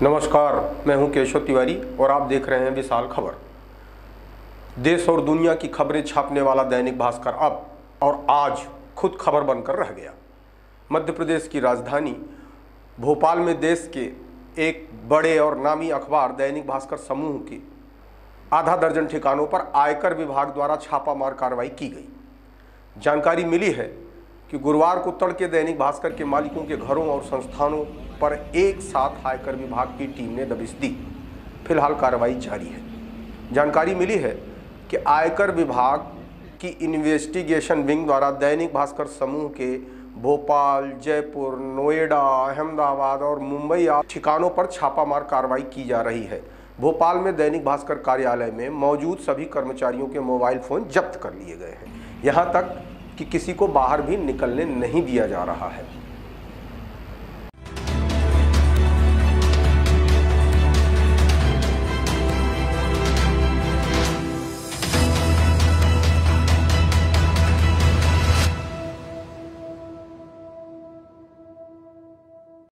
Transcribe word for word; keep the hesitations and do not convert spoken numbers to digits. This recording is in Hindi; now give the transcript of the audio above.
नमस्कार, मैं हूं केशव तिवारी और आप देख रहे हैं विशाल खबर। देश और दुनिया की खबरें छापने वाला दैनिक भास्कर अब और आज खुद खबर बनकर रह गया। मध्य प्रदेश की राजधानी भोपाल में देश के एक बड़े और नामी अखबार दैनिक भास्कर समूह के आधा दर्जन ठिकानों पर आयकर विभाग द्वारा छापामार कार्रवाई की गई। जानकारी मिली है कि गुरुवार को तड़के दैनिक भास्कर के मालिकों के घरों और संस्थानों पर एक साथ आयकर विभाग की टीम ने दबिश दी। फिलहाल कार्रवाई जारी है। जानकारी मिली है कि आयकर विभाग की इन्वेस्टिगेशन विंग द्वारा दैनिक भास्कर समूह के भोपाल, जयपुर, नोएडा, अहमदाबाद और मुंबई ठिकानों पर छापामार कार्रवाई की जा रही है। भोपाल में दैनिक भास्कर कार्यालय में मौजूद सभी कर्मचारियों के मोबाइल फोन जब्त कर लिए गए हैं। यहाँ तक कि किसी को बाहर भी निकलने नहीं दिया जा रहा है।